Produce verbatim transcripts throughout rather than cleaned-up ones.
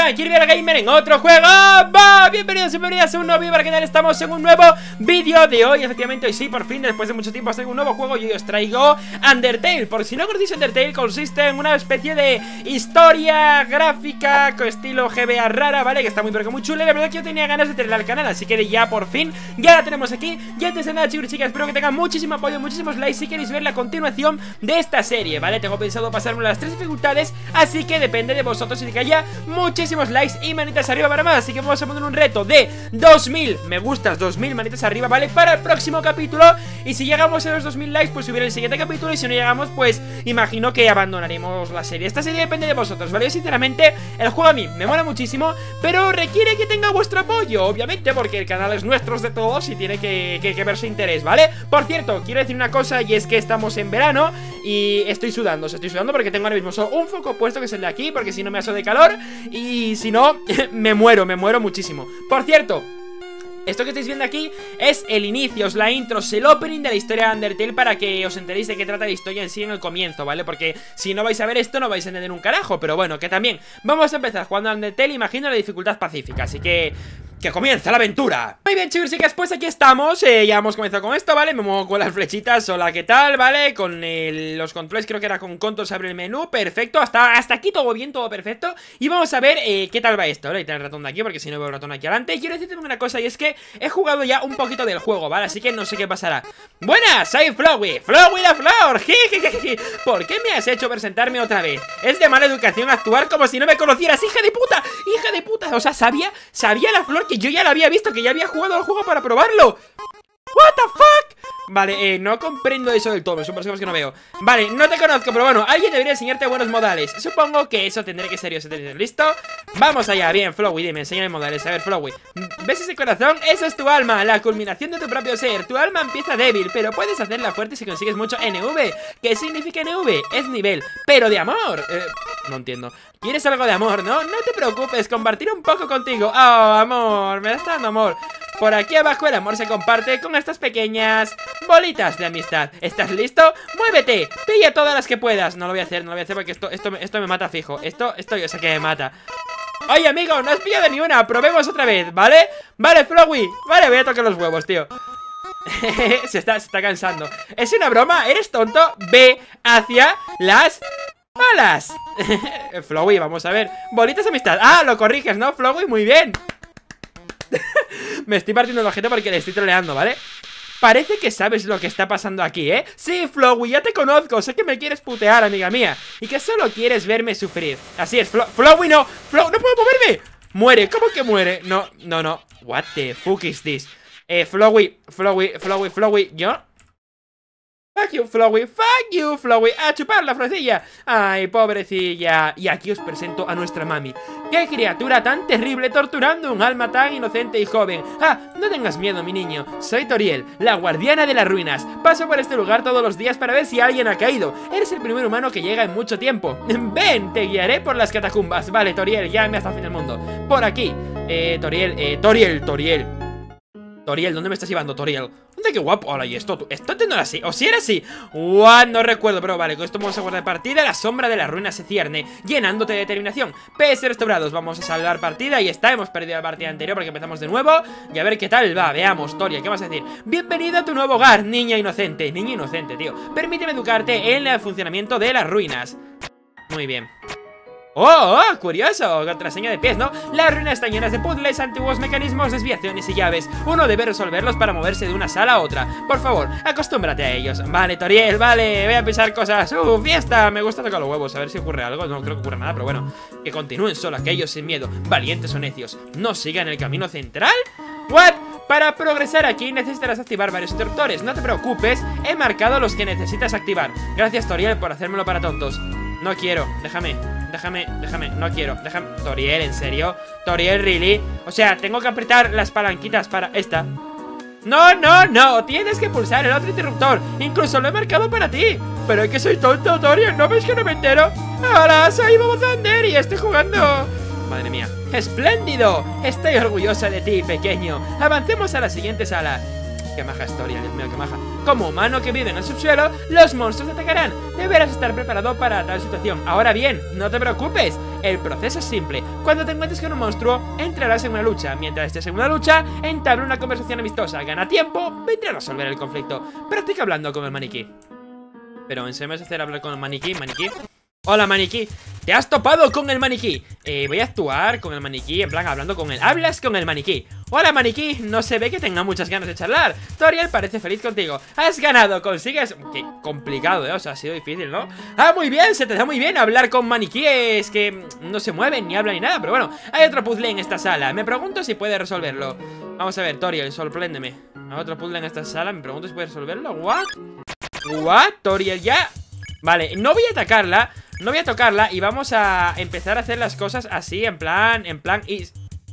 soy aquí Gamer en otro juego. ¡Bah! Bienvenidos y bienvenidas a un nuevo vídeo para el canal. Estamos en un nuevo vídeo de hoy. Efectivamente, hoy sí, por fin, después de mucho tiempo os traigo un nuevo juego y hoy os traigo Undertale. Por si no conocéis, Undertale consiste en una especie de historia gráfica con estilo G B A rara, ¿vale? Que está muy pero que muy chula. Y la verdad que yo tenía ganas de tenerla al canal, así que ya por fin ya la tenemos aquí. Y antes de nada, chicos y chicas, espero que tengan muchísimo apoyo, muchísimos likes si queréis ver la continuación de esta serie, ¿vale? Tengo pensado pasarme las tres dificultades, así que depende de vosotros y de que haya muchísimos likes y manitas arriba para más. Así que vamos a poner un reto de dos mil me gustas, dos mil manitas arriba, ¿vale? Para el próximo capítulo. Y si llegamos a los dos mil likes, pues subiré el siguiente capítulo. Y si no llegamos, pues imagino que abandonaremos la serie. Esta serie depende de vosotros, ¿vale? Yo, sinceramente, el juego a mí me mola muchísimo, pero requiere que tenga vuestro apoyo, obviamente, porque el canal es nuestro, es de todos y tiene que, que, que ver su interés, ¿vale? Por cierto, quiero decir una cosa, y es que estamos en verano y estoy sudando, o sea, estoy sudando porque tengo ahora mismo solo un foco puesto, que es el de aquí, porque si no me aso de calor. Y si no, me muero, me muero muchísimo. Por cierto, esto que estáis viendo aquí es el inicio, es la intro, es el opening de la historia de Undertale, para que os enteréis de qué trata la historia en sí en el comienzo, ¿vale? Porque si no vais a ver esto no vais a entender un carajo. Pero bueno, que también vamos a empezar jugando a Undertale, imagino, la dificultad pacífica, así que... ¡que comienza la aventura! Muy bien, chicos y chicas, pues aquí estamos, eh, ya hemos comenzado con esto, ¿vale? Me muevo con las flechitas, hola, ¿qué tal? ¿Vale? Con el, los controles, creo que era con control, se abre el menú, perfecto, hasta, hasta aquí todo bien, todo perfecto. Y vamos a ver eh, qué tal va esto, ¿vale? Voy a tener el ratón de aquí, porque si no veo el ratón aquí adelante. Quiero decirte una cosa, y es que he jugado ya un poquito del juego, ¿vale? Así que no sé qué pasará. ¡Buenas! Soy Flowey, Flowey la Flor. ¿Por qué me has hecho presentarme otra vez? Es de mala educación actuar como si no me conocieras, hija de puta, hija de puta. O sea, sabía, sabía la Flor que yo ya la había visto, que ya había jugado al juego para probarlo. What the fuck. Vale, eh, no comprendo eso del todo, son personas que no veo. Vale, no te conozco, pero bueno, alguien debería enseñarte buenos modales. Supongo que eso tendré que ser yo. ¿Listo? Vamos allá, bien, Flowey, dime, enséñame modales. A ver, Flowey, ¿ves ese corazón? Eso es tu alma, la culminación de tu propio ser. Tu alma empieza débil, pero puedes hacerla fuerte si consigues mucho N V. ¿Qué significa N V? Es nivel, pero de amor. eh, No entiendo. ¿Quieres algo de amor, no? No te preocupes, compartir un poco contigo. Oh, amor, me está dando amor. Por aquí abajo el amor se comparte con estas pequeñas bolitas de amistad. ¿Estás listo? ¡Muévete! Pilla todas las que puedas. No lo voy a hacer, no lo voy a hacer porque esto, esto, esto me mata fijo. Esto, esto yo sé que me mata. Oye, amigo, no has pillado ni una. Probemos otra vez, ¿vale? Vale, Flowey. Vale, voy a tocar los huevos, tío. se, está, se está cansando. ¿Es una broma? ¿Eres tonto? Ve hacia las... ¡balas! Flowey, vamos a ver. Bolitas de amistad. Ah, lo corriges, ¿no, Flowey? Muy bien. Me estoy partiendo el ojete porque le estoy troleando, ¿vale? Parece que sabes lo que está pasando aquí, ¿eh? Sí, Flowey, ya te conozco. Sé que me quieres putear, amiga mía, y que solo quieres verme sufrir. Así es, Flo Flowey, no. Flow no puedo moverme. Muere, ¿cómo que muere? No, no, no. What the fuck is this? Eh, Flowey, Flowey, Flowey, Flowey. ¿Yo? Fuck you, Flowey, fuck you, Flowey. A chupar la florecilla. Ay, pobrecilla. Y aquí os presento a nuestra mami. ¡Qué criatura tan terrible torturando un alma tan inocente y joven! Ah, no tengas miedo, mi niño. Soy Toriel, la guardiana de las ruinas. Paso por este lugar todos los días para ver si alguien ha caído. Eres el primer humano que llega en mucho tiempo. Ven, te guiaré por las catacumbas. Vale, Toriel, guíame hasta el fin del mundo. Por aquí. Eh, Toriel, eh, Toriel, Toriel. Toriel, ¿dónde me estás llevando, Toriel? ¿Dónde? Qué guapo. Hola, y esto, esto no era así. O si era así. What, no recuerdo, pero vale, con esto vamos a guardar partida. La sombra de la ruina se cierne, llenándote de determinación. P S restaurados. Vamos a salvar partida. Y está, hemos perdido la partida anterior porque empezamos de nuevo. Y a ver qué tal va. Veamos, Toriel, ¿qué vas a decir? Bienvenido a tu nuevo hogar, niña inocente. Niña inocente, tío. Permíteme educarte en el funcionamiento de las ruinas. Muy bien. ¡Oh, oh! Curioso, contraseña de pies, ¿no? Las ruinas están llenas de puzzles, antiguos mecanismos, desviaciones y llaves. Uno debe resolverlos para moverse de una sala a otra. Por favor, acostúmbrate a ellos. Vale, Toriel, vale, voy a pisar cosas. ¡Uh, fiesta! Me gusta tocar los huevos, a ver si ocurre algo. No creo que ocurra nada, pero bueno. Que continúen solo aquellos sin miedo, valientes o necios. ¿No sigan el camino central? ¿What? Para progresar aquí necesitarás activar varios interruptores. No te preocupes, he marcado los que necesitas activar. Gracias, Toriel, por hacérmelo para tontos. No quiero, déjame, déjame, déjame, no quiero, déjame. Toriel, ¿en serio? Toriel, ¿really? O sea, tengo que apretar las palanquitas para esta. No, no, no, tienes que pulsar el otro interruptor. Incluso lo he marcado para ti. Pero es que soy tonto, Toriel, ¿no ves que no me entero? Hola, soy Bobo Thunder y estoy jugando. Madre mía, ¡espléndido! Estoy orgullosa de ti, pequeño. Avancemos a la siguiente sala. Qué maja historia, Dios mío, qué maja. Como humano que vive en el subsuelo, los monstruos te atacarán. Deberás estar preparado para tal situación. Ahora bien, no te preocupes. El proceso es simple. Cuando te encuentres con un monstruo, entrarás en una lucha. Mientras estés en una lucha, entabla una conversación amistosa. Gana tiempo, vendrá a resolver el conflicto. Practica hablando con el maniquí. Pero en serio me vas a hacer hablar con el maniquí, maniquí. Hola, maniquí. Te has topado con el maniquí. Eh, voy a actuar con el maniquí, en plan hablando con él. Hablas con el maniquí. Hola, maniquí. No se ve que tenga muchas ganas de charlar. Toriel parece feliz contigo. Has ganado, consigues... Qué complicado, ¿eh? O sea, ha sido difícil, ¿no? Ah, muy bien, se te da muy bien hablar con maniquíes que no se mueven, ni hablan, ni nada. Pero bueno, hay otro puzzle en esta sala. Me pregunto si puede resolverlo. Vamos a ver, Toriel, sorpréndeme. Hay otro puzzle en esta sala. Me pregunto si puede resolverlo. ¿What? ¿What? Toriel, ya... Vale, no voy a atacarla. No voy a tocarla y vamos a empezar a hacer las cosas así, en plan, en plan y...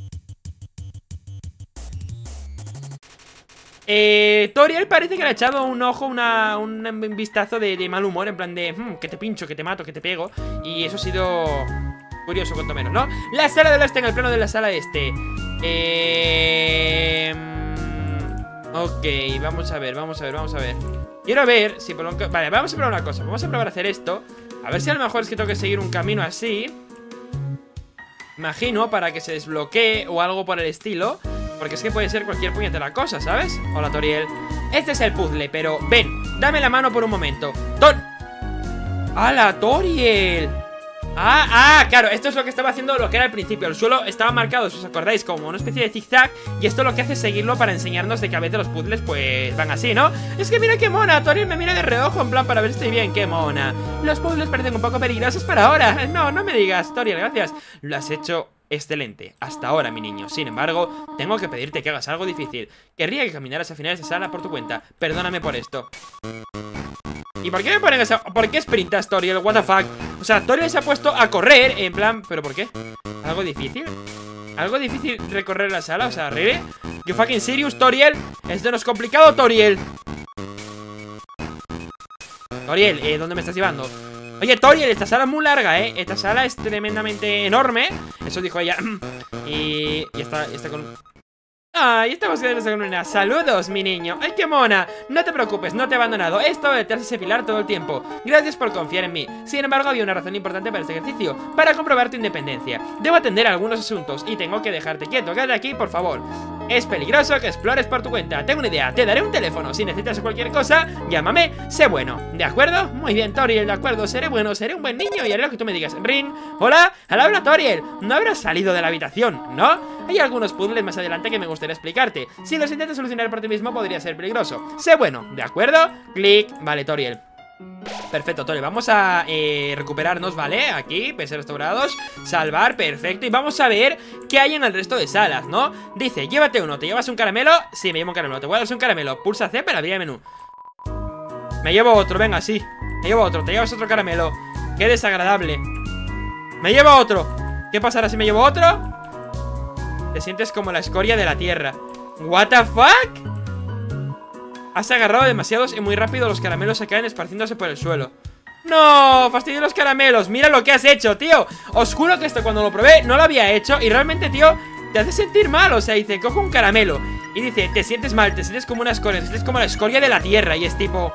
Eh, Toriel parece que le ha echado un ojo, una, un vistazo de, de mal humor, en plan de mmm, que te pincho, que te mato, que te pego. Y eso ha sido curioso, cuanto menos, ¿no? La sala del este en el plano de la sala este. Eh... Ok, vamos a ver, vamos a ver, vamos a ver. Quiero ver si por lo que... Vale, vamos a probar una cosa. Vamos a probar a hacer esto. A ver si a lo mejor es que tengo que seguir un camino así. Imagino, para que se desbloquee o algo por el estilo. Porque es que puede ser cualquier puñetera cosa, ¿sabes? Hola, Toriel. Este es el puzzle, pero ven, dame la mano por un momento. ¡Tor! ¡Hala, Toriel! Ah, ah, claro, esto es lo que estaba haciendo lo que era al principio. El suelo estaba marcado, si os acordáis, como una especie de zigzag. Y esto lo que hace es seguirlo para enseñarnos de que a veces los puzzles pues van así, ¿no? Es que mira qué mona, Toriel me mira de reojo en plan para ver si estoy bien, qué mona. Los puzzles parecen un poco peligrosos para ahora. No, no me digas, Toriel, gracias. Lo has hecho excelente, hasta ahora, mi niño. Sin embargo, tengo que pedirte que hagas algo difícil. Querría que caminaras a finales de sala por tu cuenta. Perdóname por esto. ¿Y por qué me ponen esa...? ¿Por qué sprintas, Toriel? What the fuck. O sea, Toriel se ha puesto a correr, en plan... ¿Pero por qué? ¿Algo difícil? ¿Algo difícil recorrer la sala? O sea, ¿really? ¿You fucking serious, Toriel? Esto no es complicado, Toriel. Toriel, eh, ¿dónde me estás llevando? Oye, Toriel, esta sala es muy larga, ¿eh? Esta sala es tremendamente enorme. Eso dijo ella. Y... Y está, está con... Ay, estamos quedando con una. Saludos, mi niño. Ay, qué mona. No te preocupes, no te he abandonado. He estado detrás de ese pilar todo el tiempo. Gracias por confiar en mí. Sin embargo, había una razón importante para este ejercicio: para comprobar tu independencia. Debo atender a algunos asuntos y tengo que dejarte quieto. Quédate aquí, por favor. Es peligroso que explores por tu cuenta. Tengo una idea, te daré un teléfono. Si necesitas cualquier cosa, llámame. Sé bueno, ¿de acuerdo? Muy bien, Toriel, de acuerdo. Seré bueno, seré un buen niño y haré lo que tú me digas. Ring, hola, al habla, Toriel. No habrás salido de la habitación, ¿no? Hay algunos puzzles más adelante que me gustaría explicarte. Si los intentas solucionar por ti mismo podría ser peligroso. Sé bueno, ¿de acuerdo? Clic, vale, Toriel. Perfecto, Toriel, vamos a eh, recuperarnos, ¿vale? Aquí, P C restaurados, salvar, perfecto. Y vamos a ver qué hay en el resto de salas, ¿no? Dice, llévate uno, ¿te llevas un caramelo? Sí, me llevo un caramelo, te voy a dar un caramelo. Pulsa C para abrir el menú. Me llevo otro, venga, sí. Me llevo otro, te llevas otro caramelo. Qué desagradable. Me llevo otro. ¿Qué pasará si me llevo otro? Te sientes como la escoria de la tierra. What the fuck? Has agarrado demasiados y muy rápido los caramelos se caen esparciéndose por el suelo. ¡No! ¡Fastidio los caramelos! ¡Mira lo que has hecho, tío! Os juro que esto cuando lo probé no lo había hecho. Y realmente, tío, te hace sentir mal. O sea, dice, coge un caramelo y dice, te sientes mal, te sientes como una escoria, te sientes como la escoria de la tierra. Y es tipo...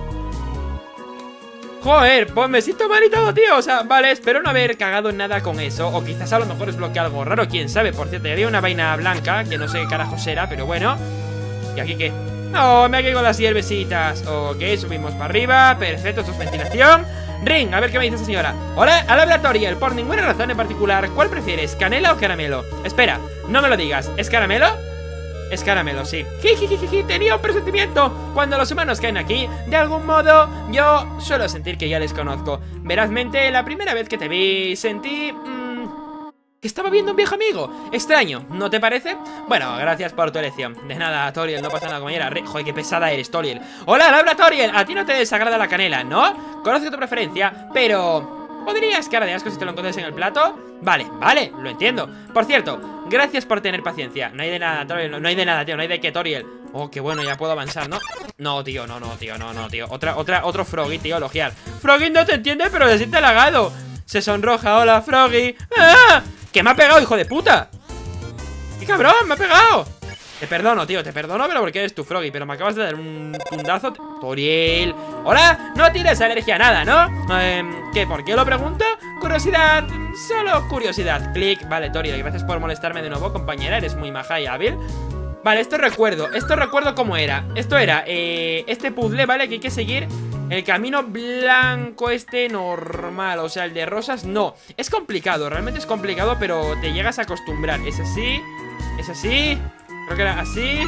Joder, pues me siento mal y todo, tío. O sea, vale, espero no haber cagado en nada con eso. O quizás a lo mejor desbloquea algo raro, quién sabe. Por cierto, había una vaina blanca que no sé qué carajo será, pero bueno. ¿Y aquí qué? No, me ha caído las hierbecitas. Ok, subimos para arriba. Perfecto, esto es ventilación. Ring, a ver qué me dice esta señora. Hola, al habla Toriel. Por ninguna razón en particular, ¿cuál prefieres, canela o caramelo? Espera, no me lo digas, ¿es caramelo? Es caramelo, sí. Jijijiji, tenía un presentimiento. Cuando los humanos caen aquí, de algún modo, yo suelo sentir que ya les conozco. Verazmente, la primera vez que te vi, sentí... Mmm, que estaba viendo un viejo amigo. Extraño, ¿no te parece? Bueno, gracias por tu elección. De nada, Toriel, no pasa nada, compañera. Joder, qué pesada eres, Toriel. Hola, habla Toriel. A ti no te desagrada la canela, ¿no? Conozco tu preferencia, pero... ¿podrías cara de asco si te lo encuentras en el plato? Vale, vale, lo entiendo. Por cierto, gracias por tener paciencia. No hay de nada, Toriel, no, no hay de nada, tío, no hay de qué, Toriel. Oh, qué bueno, ya puedo avanzar, ¿no? No, tío, no, no, tío, no, no, tío. Otra, otra, otro Froggy, tío, elogiar. Froggy no te entiende, pero se siente halagado. Se sonroja, hola, Froggy. ¡Ah! ¿Qué me ha pegado, hijo de puta? ¡Qué cabrón, me ha pegado! Te perdono, tío, te perdono, pero porque eres tu Froggy. Pero me acabas de dar un tundazo. Toriel. Hola, no tienes alergia a nada, ¿no? Eh, ¿Qué? ¿Por qué lo pregunto? Curiosidad, solo curiosidad. Clic, vale, Toriel, gracias por molestarme de nuevo, compañera. Eres muy maja y hábil. Vale, esto recuerdo, esto recuerdo cómo era. Esto era, eh, este puzzle, ¿vale? Que hay que seguir el camino blanco este normal. O sea, el de rosas no. Es complicado, realmente es complicado, pero te llegas a acostumbrar. Es así, es así. Creo que era así.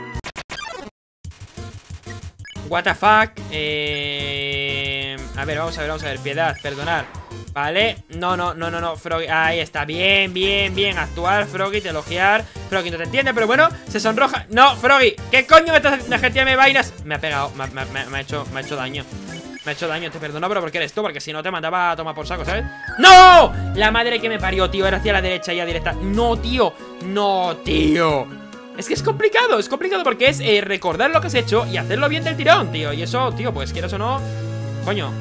What the fuck. Eh... A ver, vamos a ver, vamos a ver. Piedad, perdonar. Vale, no, no, no, no, no, Froggy, ahí está, bien, bien, bien. Actuar, Froggy, te elogiar. Froggy no te entiende, pero bueno, se sonroja. No, Froggy, ¿qué coño me estás haciendo? Jeteame vainas. Me ha pegado, me, me, me, me ha hecho, me ha hecho daño. Me ha hecho daño, te perdono, pero porque eres tú, porque si no te mandaba a tomar por saco, ¿sabes? ¡No! La madre que me parió, tío, era hacia la derecha ya directa. No, tío, no, tío. Es que es complicado, es complicado porque es eh, recordar lo que has hecho y hacerlo bien del tirón, tío. Y eso, tío, pues quieras o no, coño.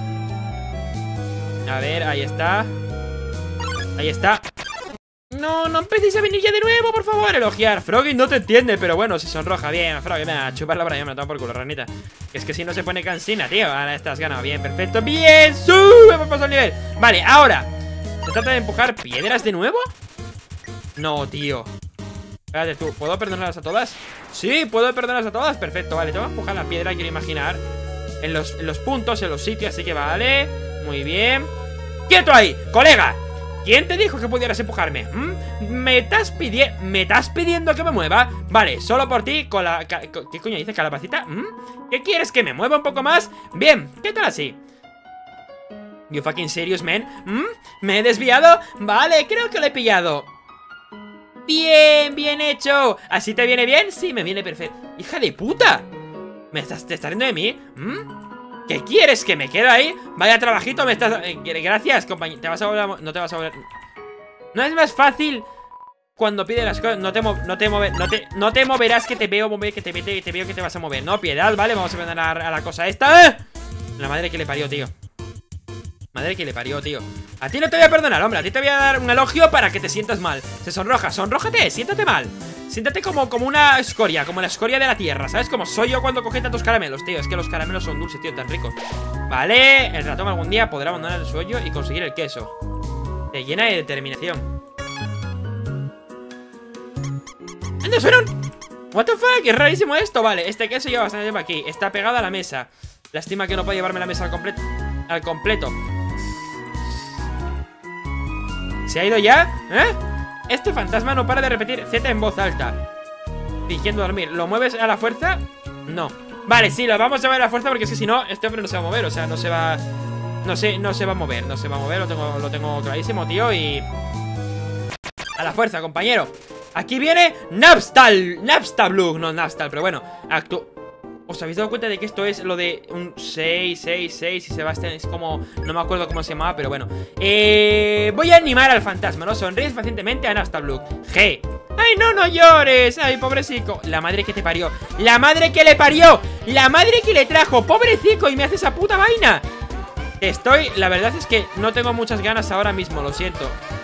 A ver, ahí está. Ahí está. No, no empecéis a venir ya de nuevo, por favor. Elogiar, Froggy no te entiende, pero bueno, se sonroja. Bien, Froggy, me va a chupar la braya, me la tomo por culo, ranita. Es que si no se pone cansina, tío. Ahora estás ganado, bien, perfecto. Bien, sube, hemos pasado el nivel. Vale, ahora se trata de empujar piedras de nuevo. No, tío. Espérate tú, ¿puedo perdonarlas a todas? Sí, puedo perdonarlas a todas, perfecto, vale. Tengo que empujar la piedra, quiero imaginar En los, en los puntos, en los sitios, así que vale. Muy bien. ¡Quieto ahí, colega! ¿Quién te dijo que pudieras empujarme? ¿Mm? ¿Me estás pidiendo ¿Me estás pidiendo que me mueva? Vale, solo por ti, con la... ¿Qué coño dice, calabacita? ¿Mm? ¿Qué quieres, que me mueva un poco más? Bien, ¿qué tal así? You fucking serious, man. ¿Mm? ¿Me he desviado? Vale, creo que lo he pillado. Bien, bien hecho. ¿Así te viene bien? Sí, me viene perfecto. ¡Hija de puta! ¿Me estás, te estás riendo de mí? ¿Mm? ¿Qué quieres? ¿Que me quede ahí? Vaya trabajito, me estás... Eh, gracias, compañero. ¿Te vas a volver a... No te vas a volver... ¿No es más fácil cuando pide las cosas? No te, mo... no te, mover... no te... no te moverás, que te veo mover, que te, que te veo que te vas a mover. No, piedad, ¿vale? Vamos a ver a, a la cosa esta. ¡Eh! La madre que le parió, tío. Madre que le parió, tío. A ti no te voy a perdonar, hombre. A ti te voy a dar un elogio para que te sientas mal. Se sonroja, sonrójate, siéntate mal. Siéntate como, como una escoria, como la escoria de la tierra, ¿sabes? Como soy yo cuando cogí tantos caramelos, tío. Es que los caramelos son dulces, tío, tan ricos. Vale, el ratón algún día podrá abandonar el sueño y conseguir el queso. Te llena de determinación. ¡Anda, suena un... What the fuck, es rarísimo esto. Vale, este queso lleva bastante tiempo aquí. Está pegado a la mesa. Lástima que no puedo llevarme la mesa al completo. Al completo. ¿Se ha ido ya? ¿Eh? Este fantasma no para de repetir Z en voz alta, fingiendo dormir. ¿Lo mueves a la fuerza? No. Vale, sí, lo vamos a mover a la fuerza porque es que si no, este hombre no se va a mover. O sea, no se va... No sé, no se va a mover. No se va a mover, lo tengo, lo tengo clarísimo, tío. Y... a la fuerza, compañero. Aquí viene Napstal. Napstablook, no Napstal, pero bueno. Actúa... ¿Os habéis dado cuenta de que esto es lo de un seis, seis, seis y Sebastián es como... No me acuerdo cómo se llamaba, pero bueno. Eh... Voy a animar al fantasma, ¿no? Sonríes pacientemente a Napstablook. G. ¡Ay, no, no llores! ¡Ay, pobrecito! La madre que te parió. ¡La madre que le parió! ¡La madre que le trajo! ¡Pobrecito! Y me hace esa puta vaina. Estoy... La verdad es que no tengo muchas ganas ahora mismo, lo siento.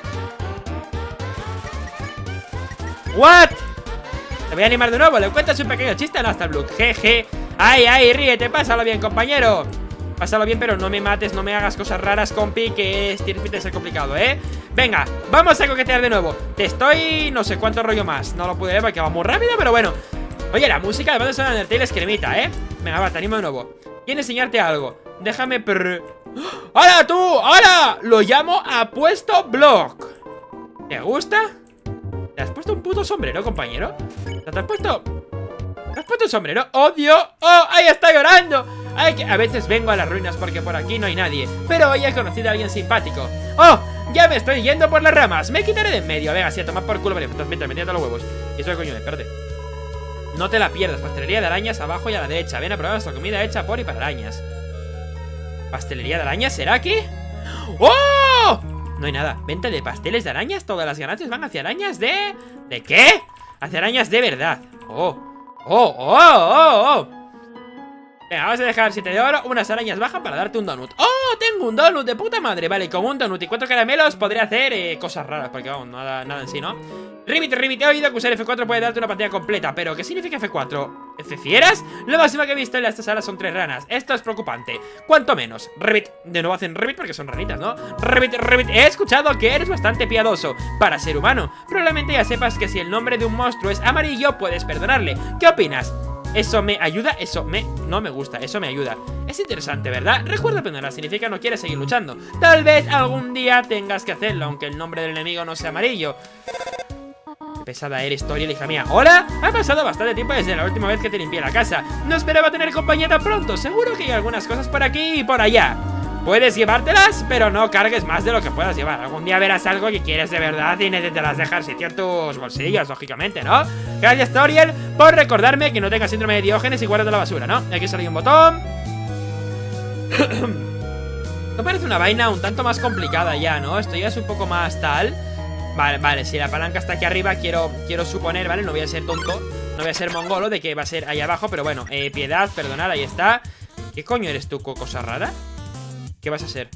¿What? Te voy a animar de nuevo, le cuentas un pequeño chiste a Napstablook. Jeje. Ay, ay, ríete, pásalo bien, compañero. Pásalo bien, pero no me mates, no me hagas cosas raras, compi, que es, tiene pinta de ser complicado, ¿eh? Venga, vamos a coquetear de nuevo. Te estoy... no sé cuánto rollo más. No lo pude ver porque va muy rápido, pero bueno. Oye, la música de banda sonora de Undertale es cremita, ¿eh? Venga, va, te animo de nuevo. Quiero enseñarte algo. Déjame... Prr... ¡Hola, tú! ¡Hola! Lo llamo Apuesto Block. ¿Te gusta? ¿Te has puesto un puto sombrero, compañero? ¿Te has puesto...? ¿Te has puesto un sombrero? ¡Oh, Dios! ¡Oh, ahí está llorando! Ay, que a veces vengo a las ruinas porque por aquí no hay nadie, pero hoy he conocido a alguien simpático. ¡Oh! Ya me estoy yendo por las ramas. Me quitaré de en medio. Venga, sí, a tomar por culo. Vale, pues mientras me los huevos. Y eso de coño, espérate. No te la pierdas. Pastelería de arañas abajo y a la derecha. Ven a probar nuestra comida hecha por y para arañas. ¿Pastelería de arañas? ¿Será aquí? ¡Oh! No hay nada. Venta de pasteles de arañas. Todas las ganancias van hacia arañas de... ¿De qué? Hacia arañas de verdad. Oh. Oh, oh, oh, oh. Venga, vamos a dejar siete de oro, unas arañas bajas para darte un donut. ¡Oh! Tengo un donut de puta madre. Vale, con un donut y cuatro caramelos podría hacer eh, cosas raras, porque vamos, nada, nada en sí, ¿no? Ribbit, Ribbit, he oído que usar F cuatro puede darte una pantalla completa. ¿Pero qué significa F cuatro? ¿F fieras? Lo máximo que he visto en estas salas son tres ranas. Esto es preocupante. ¿Cuánto menos? Ribbit, de nuevo hacen Ribbit porque son ranitas, ¿no? Ribbit, Ribbit, he escuchado que eres bastante piadoso para ser humano. Probablemente ya sepas que si el nombre de un monstruo es amarillo, puedes perdonarle. ¿Qué opinas? ¿Eso me ayuda? Eso me... no me gusta, eso me ayuda. Es interesante, ¿verdad? Recuerda perdonar, significa no quieres seguir luchando. Tal vez algún día tengas que hacerlo, aunque el nombre del enemigo no sea amarillo. Qué pesada eres, Toriel, hija mía. ¿Hola? Ha pasado bastante tiempo desde la última vez que te limpié la casa. No esperaba tener compañía tan pronto. Seguro que hay algunas cosas por aquí y por allá. Puedes llevártelas, pero no cargues más de lo que puedas llevar. Algún día verás algo que quieres de verdad y necesitarás dejar sitio en tus bolsillos, lógicamente, ¿no? Gracias, Toriel, por recordarme que no tengas síndrome de Diógenes y guardas la basura, ¿no? Aquí sale un botón. No parece una vaina un tanto más complicada ya, ¿no? Esto ya es un poco más tal. Vale, vale, si la palanca está aquí arriba, quiero, quiero suponer, ¿vale? No voy a ser tonto, no voy a ser mongolo de que va a ser ahí abajo, pero bueno, eh, piedad, perdonad, ahí está. ¿Qué coño eres tú, cosa rara? ¿Qué vas a hacer?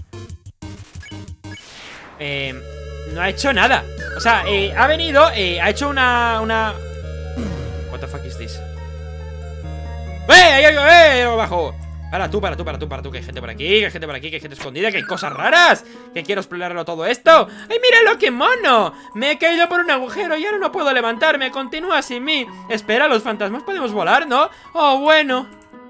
Eh, no ha hecho nada. O sea, eh, ha venido, eh, ha hecho una, una... What the fuck is this? ¡Eh! ¡Hay algo! ¡Eh! ¡Abajo! Para tú, para tú, para tú, para tú. Que hay gente por aquí, que hay gente por aquí, que hay gente escondida, que hay cosas raras. Que quiero explorarlo todo esto. ¡Ay, míralo, qué mono! Me he caído por un agujero y ahora no puedo levantarme. Continúa sin mí. Espera, los fantasmas podemos volar, ¿no? Oh, bueno.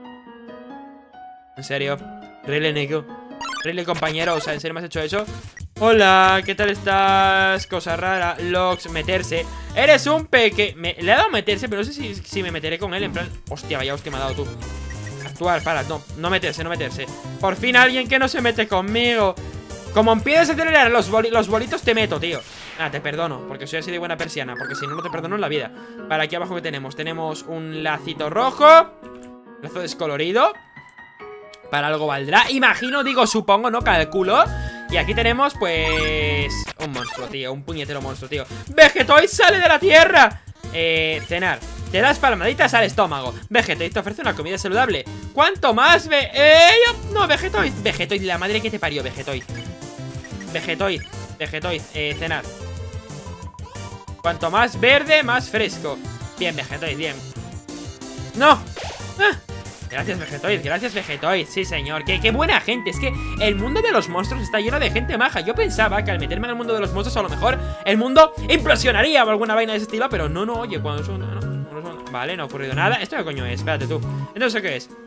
En serio. Really, Nico. Really, compañero, o sea, ¿en serio me has hecho eso? Hola, ¿qué tal estás? Cosa rara, Lox, meterse. Eres un peque... Me... Le he dado meterse, pero no sé si, si me meteré con él. En plan, hostia, vaya hostia me ha dado tú. Actuar, para, no, no meterse, no meterse. Por fin alguien que no se mete conmigo. Como empieces a acelerar los, boli los bolitos, te meto, tío. Ah, te perdono, porque soy así de buena persiana. Porque si no, no te perdono en la vida. Vale, aquí abajo que tenemos, tenemos un lacito rojo. Lazo descolorido. Para algo valdrá, imagino, digo, supongo, no calculo. Y aquí tenemos, pues... un monstruo, tío, un puñetero monstruo, tío. ¡Vegetoid sale de la tierra! Eh, cenar. Te das palmaditas al estómago. Vegetoid te ofrece una comida saludable. ¿Cuánto más ve...? ¡Eh! No, Vegetoid. Vegetoid, la madre que te parió, Vegetoid. Vegetoid, Vegetoid, eh, cenar. Cuanto más verde, más fresco. Bien, Vegetoid, bien. ¡No! ¡Ah! Gracias, Vegetoid, gracias, Vegetoid. Sí, señor, qué, qué buena gente. Es que el mundo de los monstruos está lleno de gente maja. Yo pensaba que al meterme en el mundo de los monstruos a lo mejor el mundo implosionaría o alguna vaina de ese estilo. Pero no, no, oye, cuando son... No, no son vale, no ha ocurrido nada. ¿Esto qué coño es? Espérate tú. Entonces, ¿qué es?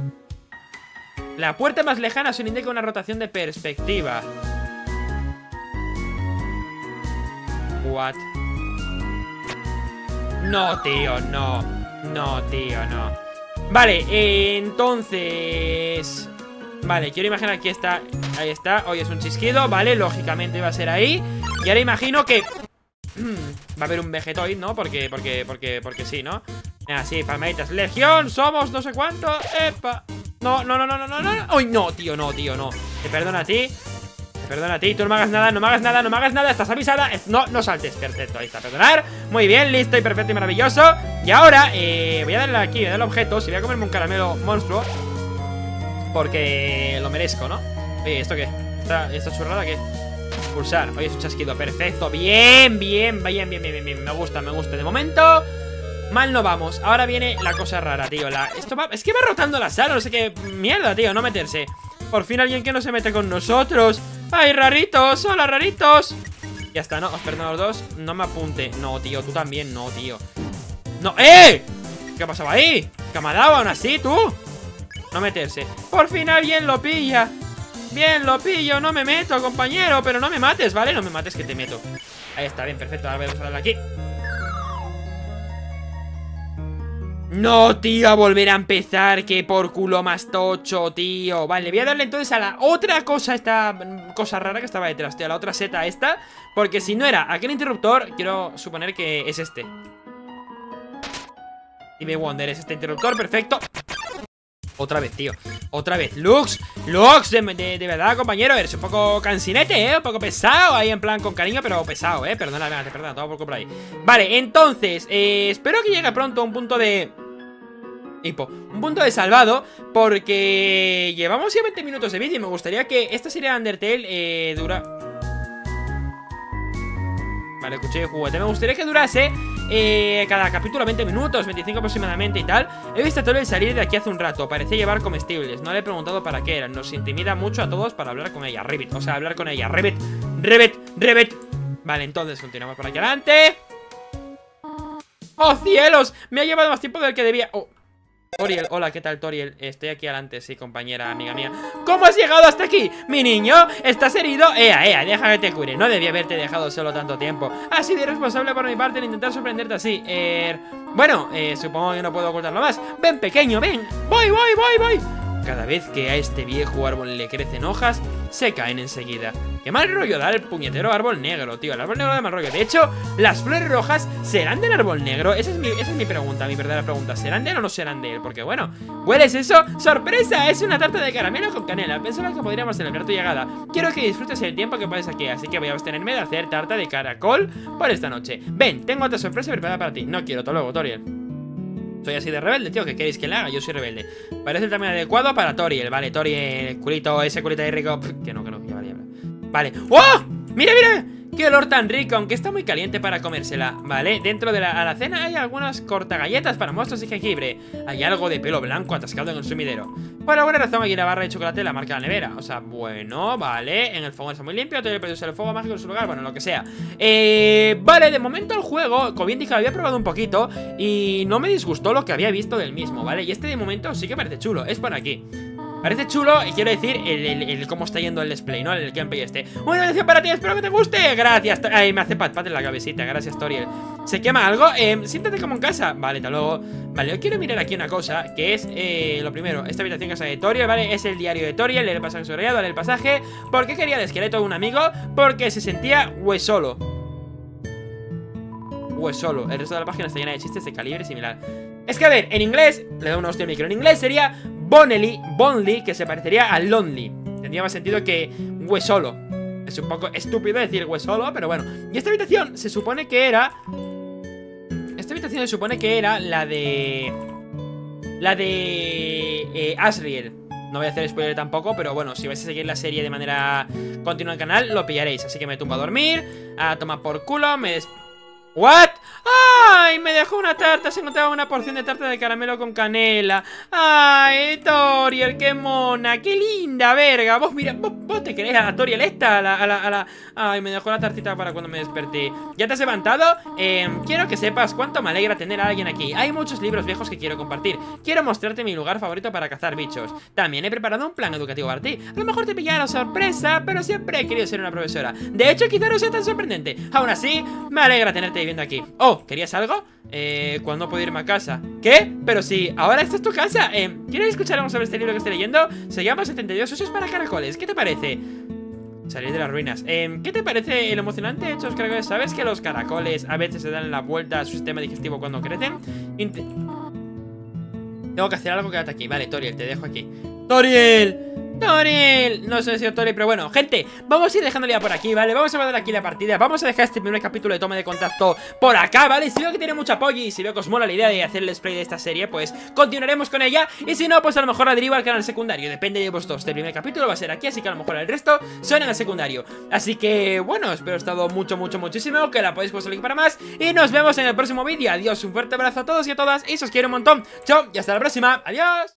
La puerta más lejana se indica una rotación de perspectiva. What? No, tío, no. No, tío, no. Vale, eh, entonces... Vale, quiero imaginar que está... Ahí está, hoy es un chisquido, vale, lógicamente va a ser ahí. Y ahora imagino que... va a haber un Vegetoid, ¿no? Porque, porque, porque, porque sí, ¿no? Ah, sí, palmaditas. Legión, somos no sé cuánto. Epa. No, no, no, no, no, no, no. Uy, no, tío, no, tío, no. Te perdono a ti. Perdona a ti, tú no me hagas nada, no me hagas nada, no me hagas nada. Estás avisada, no, no saltes, perfecto, ahí está, perdonar. Muy bien, listo y perfecto y maravilloso. Y ahora, eh, voy a darle aquí, voy a darle objetos y voy a comerme un caramelo monstruo. Porque lo merezco, ¿no? Oye, ¿esto qué? ¿Esta, esta churrada qué? Pulsar, oye, es un chasquido, perfecto. Bien, bien, bien, bien, bien, bien, bien. Me gusta, me gusta, de momento mal no vamos, ahora viene la cosa rara, tío la... Esto va... Es que va rotando la sala, no sé qué... Mierda, tío, no meterse. Por fin alguien que no se mete con nosotros. ¡Ay, raritos! ¡Hola, raritos! Ya está, ¿no? Os perdono los dos. No me apunte. No, tío, tú también. No, tío. ¡No! ¡Eh! ¿Qué pasaba ahí? ¿Qué me ha dado aún así, tú? No meterse. Por fin alguien lo pilla. Bien, lo pillo. No me meto, compañero. Pero no me mates, ¿vale? No me mates que te meto. Ahí está, bien, perfecto. Ahora vamos a darle aquí. No, tío, a volver a empezar. Que por culo más tocho, tío. Vale, voy a darle entonces a la otra cosa. Esta cosa rara que estaba detrás, tío. A la otra seta esta. Porque si no era aquel interruptor, quiero suponer que es este. Dime Wonder, es este interruptor, perfecto. Otra vez, tío, otra vez. Lux, Lux, de, de, de verdad, compañero. Eres un poco cansinete, eh, un poco pesado. Ahí en plan con cariño, pero pesado, eh. Perdona, perdona, perdona, todo por comprar ahí. Vale, entonces, eh, espero que llegue pronto a un punto de... Hipo, un punto de salvado, porque llevamos ya veinte minutos de vídeo y me gustaría que esta serie de Undertale eh, dura... Vale, cuchillo de juguete. Me gustaría que durase eh, cada capítulo veinte minutos, veinticinco aproximadamente y tal. He visto a Toriel salir de aquí hace un rato. Parecía llevar comestibles. No le he preguntado para qué eran. Nos intimida mucho a todos para hablar con ella. Ribbit, o sea, hablar con ella. Ribbit, Ribbit, Ribbit. Vale, entonces continuamos por aquí adelante. ¡Oh, cielos! Me ha llevado más tiempo del que debía. Oh. Toriel, hola, ¿qué tal, Toriel? Estoy aquí adelante, sí, compañera, amiga mía. ¿Cómo has llegado hasta aquí? Mi niño, ¿estás herido? Ea, ea, deja que te cure. No debía haberte dejado solo tanto tiempo. Ha sido irresponsable por mi parte en intentar sorprenderte así. Eh... Bueno, eh, supongo que no puedo ocultarlo más. Ven, pequeño, ven. Voy, voy, voy, voy. Cada vez que a este viejo árbol le crecen hojas, se caen enseguida. Qué mal rollo da el puñetero árbol negro, tío. El árbol negro da mal rollo. De hecho, las flores rojas serán del árbol negro. Esa es mi, esa es mi pregunta, mi verdadera pregunta. ¿Serán de él o no serán de él? Porque bueno, ¿hueles eso? ¡Sorpresa! Es una tarta de caramelo con canela. Pensaba que podríamos celebrar tu llegada. Quiero que disfrutes el tiempo que puedes aquí, así que voy a abstenerme de hacer tarta de caracol por esta noche. Ven, tengo otra sorpresa preparada para ti. No quiero, hasta luego, Toriel. Soy así de rebelde, tío, ¿qué queréis que le haga? Yo soy rebelde. Parece el tamaño adecuado para Toriel. Vale, Toriel, culito, ese culito ahí rico. Pff, que no, que no, ya vale, ya vale. Vale. ¡Oh! ¡Mira, mira! ¡Qué olor tan rico! Aunque está muy caliente para comérsela. Vale, dentro de la alacena hay algunas cortagalletas para monstruos y jengibre. Hay algo de pelo blanco atascado en el sumidero. Por alguna razón hay una barra de chocolate la marca de la nevera. O sea, bueno, vale. En el fogón está muy limpio. Te voy a usar el fuego mágico en su lugar. Bueno, lo que sea. Eh, vale, de momento el juego, como bien dije, había probado un poquito y no me disgustó lo que había visto del mismo, ¿vale? Y este de momento sí que parece chulo. Es por aquí. Parece chulo y quiero decir el, el, el cómo está yendo el display, ¿no? El gameplay este. Una bendición para ti, espero que te guste. Gracias. Ay, me hace pat pat en la cabecita. Gracias, Toriel. ¿Se quema algo? Eh, siéntate como en casa. Vale, hasta luego. Vale, yo quiero mirar aquí una cosa, que es, eh, lo primero, esta habitación casa de Toriel, ¿vale? Es el diario de Toriel, leer el pasaje subrayado, leer el pasaje. ¿Por qué quería el esqueleto de un amigo? Porque se sentía huesolo. Huesolo. El resto de la página está llena de chistes de calibre similar. Es que, a ver, en inglés, le doy una hostia al micro. En inglés sería Bonely, Bonely, que se parecería a Lonely. Tendría más sentido que huesolo. Es un poco estúpido decir huesolo, pero bueno. Y esta habitación se supone que era... Esta habitación se supone que era la de... La de... Eh, Asriel. No voy a hacer spoiler tampoco, pero bueno, si vais a seguir la serie de manera continua en el canal, lo pillaréis. Así que me tumbo a dormir, a tomar por culo, me des... ¿What? ¡Ay! Me dejó una tarta. Se encontraba una porción de tarta de caramelo con canela. ¡Ay, Toriel! ¡Qué mona! ¡Qué linda, verga! Vos, mira, vos, vos te querés a la Toriel esta, a la, a la, a la... Ay, me dejó la tartita para cuando me desperté. ¿Ya te has levantado? Eh, quiero que sepas cuánto me alegra tener a alguien aquí. Hay muchos libros viejos que quiero compartir. Quiero mostrarte mi lugar favorito para cazar bichos. También he preparado un plan educativo para ti. A lo mejor te pillará sorpresa, pero siempre he querido ser una profesora. De hecho, quizá no sea tan sorprendente. Aún así, me alegra tenerte viviendo aquí. Oh, ¿querías algo? Eh, ¿cuándo puedo irme a casa? ¿Qué? Pero si ahora esta es tu casa. eh, ¿Quieres escuchar algo sobre este libro que estoy leyendo? Se llama setenta y dos usos para caracoles. ¿Qué te parece? Salir de las ruinas. eh, ¿Qué te parece el emocionante hecho de los caracoles? ¿Sabes que los caracoles a veces se dan la vuelta a su sistema digestivo cuando crecen? Int Tengo que hacer algo, quédate aquí. Vale, Toriel, te dejo aquí. ¡Toriel! ¡Toriel! No sé si es Toriel, pero bueno, gente, vamos a ir dejándole ya por aquí, ¿vale? Vamos a guardar aquí la partida. Vamos a dejar este primer capítulo de toma de contacto por acá, ¿vale? Si veo que tiene mucho apoyo y si veo que os mola la idea de hacer el display de esta serie, pues continuaremos con ella. Y si no, pues a lo mejor la derivo al canal secundario. Depende de vosotros. Este primer capítulo va a ser aquí, así que a lo mejor el resto son en el secundario. Así que, bueno, espero os haya estado mucho, mucho, muchísimo. Que la podéis puesto like para más. Y nos vemos en el próximo vídeo. Adiós, un fuerte abrazo a todos y a todas. Y os quiero un montón. Chao, y hasta la próxima. Adiós.